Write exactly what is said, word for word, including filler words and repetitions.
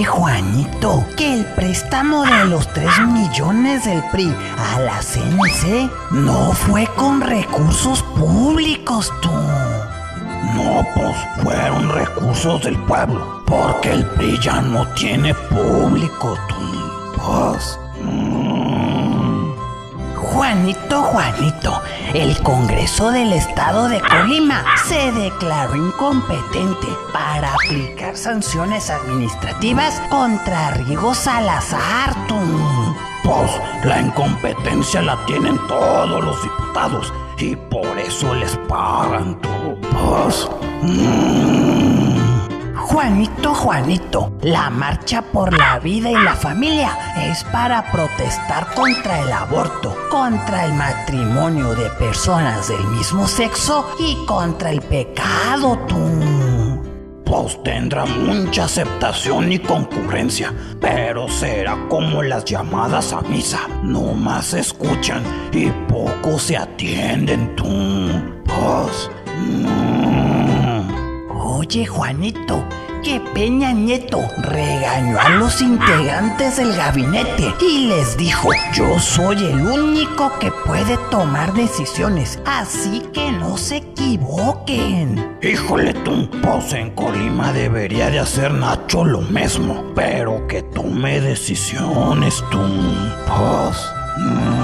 Oye, Juanito, que el préstamo de los tres millones del P R I a la C N C no fue con recursos públicos, tú. No, pues fueron recursos del pueblo, porque el P R I ya no tiene público, tú. Pues... Mmm... Juanito, Juanito, el Congreso del Estado de Colima se declaró incompetente para aplicar sanciones administrativas contra Rigo Salazar, tú. Pues la incompetencia la tienen todos los diputados y por eso les pagan, tú. Pues... Mmm... Juanito, Juanito, la marcha por la vida y la familia es para protestar contra el aborto, contra el matrimonio de personas del mismo sexo y contra el pecado, tú. Pues tendrá mucha aceptación y concurrencia, pero será como las llamadas a misa, nomás se escuchan y poco se atienden, tú. Pues... Mm... Oye, Juanito, que Peña Nieto regañó a los integrantes del gabinete y les dijo: yo soy el único que puede tomar decisiones, así que no se equivoquen. Híjole tú, pues en Colima debería de hacer Nacho lo mismo, pero que tome decisiones tú. Pues... Mm.